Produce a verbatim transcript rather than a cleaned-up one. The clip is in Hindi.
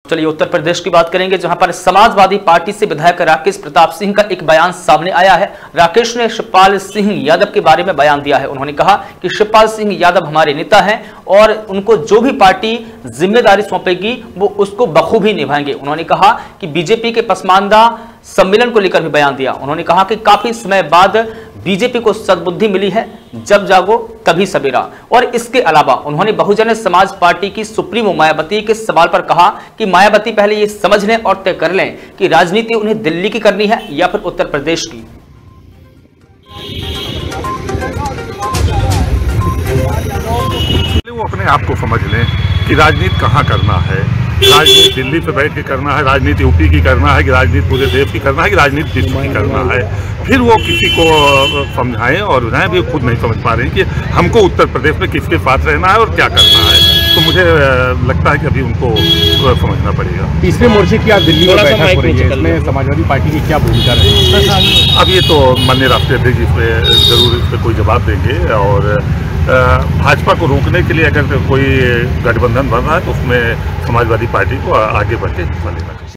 चलिए उत्तर प्रदेश की बात करेंगे, जहां पर समाजवादी पार्टी से विधायक राकेश प्रताप सिंह का एक बयान सामने आया है। राकेश ने शिवपाल सिंह यादव के बारे में बयान दिया है। उन्होंने कहा कि शिवपाल सिंह यादव हमारे नेता हैं और उनको जो भी पार्टी जिम्मेदारी सौंपेगी वो उसको बखूबी निभाएंगे। उन्होंने कहा कि बीजेपी के पसमानदा सम्मेलन को लेकर भी बयान दिया। उन्होंने कहा कि काफी समय बाद बीजेपी को सद्बुद्धि मिली है, जब जागो तभी सवेरा। और इसके अलावा उन्होंने बहुजन समाज पार्टी की सुप्रीमो मायावती के सवाल पर कहा कि मायावती पहले ये समझ लें और तय कर लें कि राजनीति उन्हें दिल्ली की करनी है या फिर उत्तर प्रदेश की। वो अपने आप को समझ लें कि राजनीति कहाँ करना है। राजनीति दिल्ली पे बैठ के करना है, राजनीति यूपी की करना है, कि राजनीति पूरे देश की करना है, कि राजनीति विश्व की करना है। फिर वो किसी को समझाएं और उन्हें भी खुद नहीं समझ पा रहे हैं कि हमको उत्तर प्रदेश में किसके साथ रहना है और क्या करना है। तो मुझे लगता है कि अभी उनको समझना पड़ेगा। तीसरे मोर्चे की आप दिल्ली में बैठक हो रही है, इसमें समाजवादी पार्टी की क्या भूमिका रहेगी? अब ये तो माननीय राष्ट्रीय अध्यक्ष इस पर जरूर इस पर कोई जवाब देंगे। और भाजपा को रोकने के लिए अगर कोई गठबंधन बन रहा है तो उसमें समाजवादी पार्टी को आगे बढ़ के हिस्सा लेना चाहिए।